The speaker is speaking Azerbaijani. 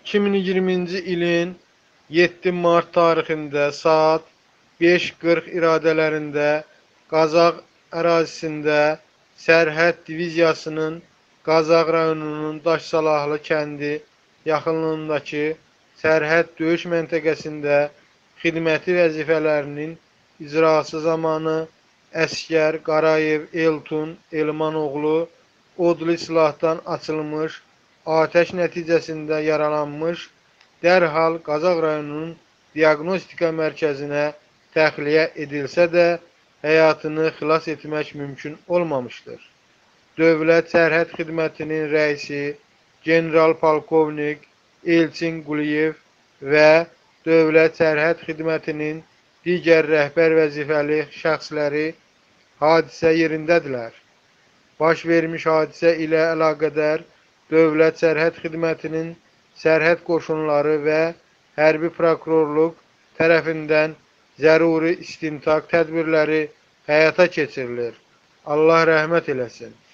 2020-ci ilin 7 mart tarixində saat 5:40 iradələrində Qazax ərazisində Sərhəd Diviziyasının Qazax rayonunun Daşsalahlı kəndi yaxınlığındakı sərhəd döyüş məntəqəsində xidməti vəzifələrinin icrası zamanı əsgər Qarayev Eltun Elmanoğlu odlu silahdan açılmış atəş nəticəsində yaralanmış, dərhal Qazax rayonunun diaqnostika mərkəzinə təxliyə edilsə də, həyatını xilas etmək mümkün olmamışdır. Dövlət Sərhəd Xidmətinin rəisi general-polkovnik Elçin Quliyev və Dövlət Sərhəd Xidmətinin digər rəhbər vəzifəli şəxsləri hadisə yerindədirlər. Baş vermiş hadisə ilə əlaqədar Dövlət Sərhəd Xidmətinin sərhəd qoşunları və hərbi prokurorluq tərəfindən zəruri istintaq tədbirləri həyata keçirilir. Allah rəhmət eləsin.